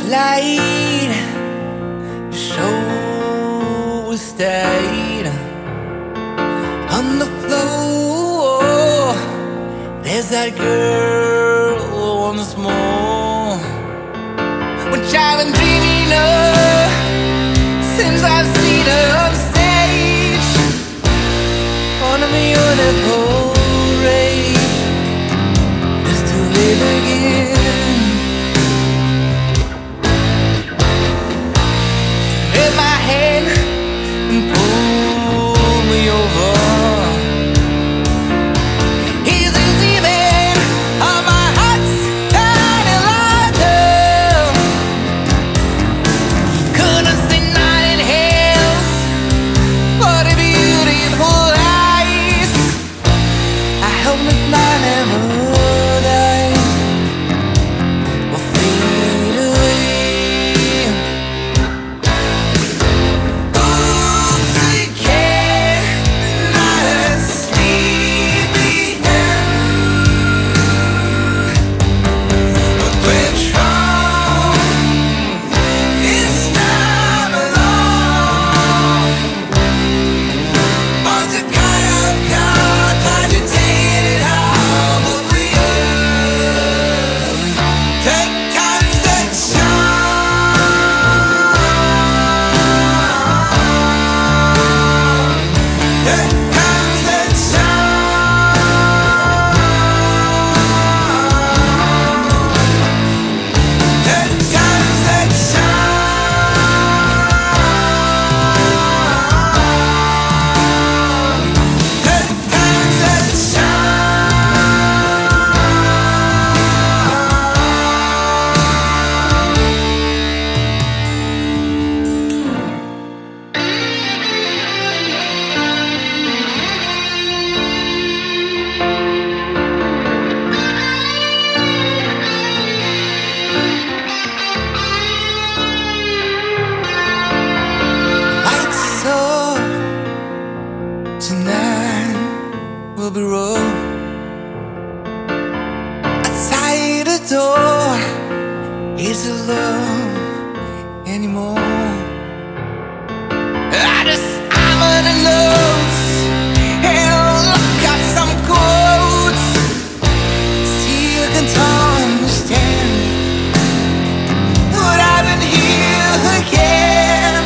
light, your soul was stayed on the floor. There's that girl once more, which I've been dreaming of since I've seen her on stage on a beautiful rage, just to live again. Grab my hand and pull me over. He's the demon of my heart's tiny lighter. Couldn't see night else for the beautiful eyes. I hope that mine never dies or fade away. Tonight will be rough. Outside the door isn't love anymore. I'm on the notes and look up some quotes. Still can't understand, but I've been here again.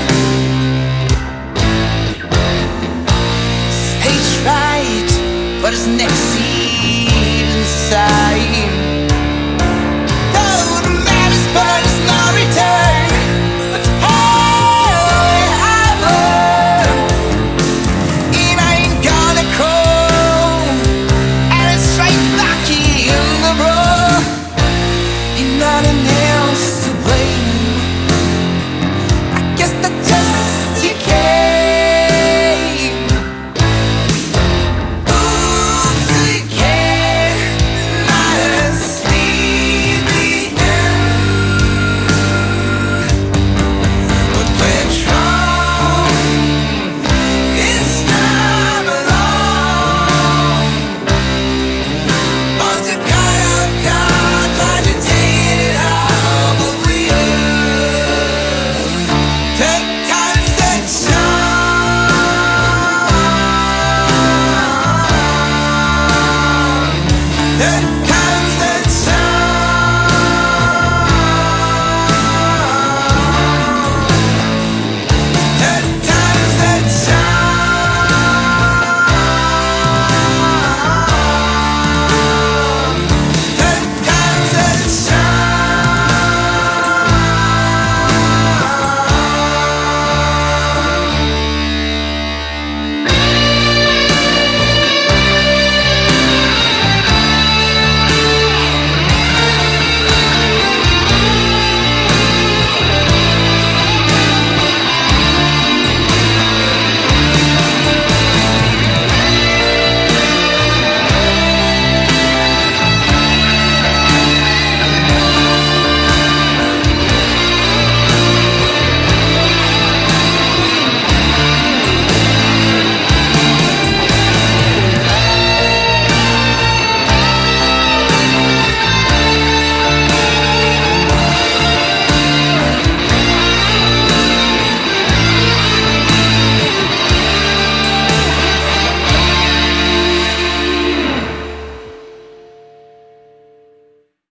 Right, but it's next seat inside. Though the man is burned, there's no return. But hell and heaven, and I ain't gonna crawl, and it's straight back in the road. You're not enough.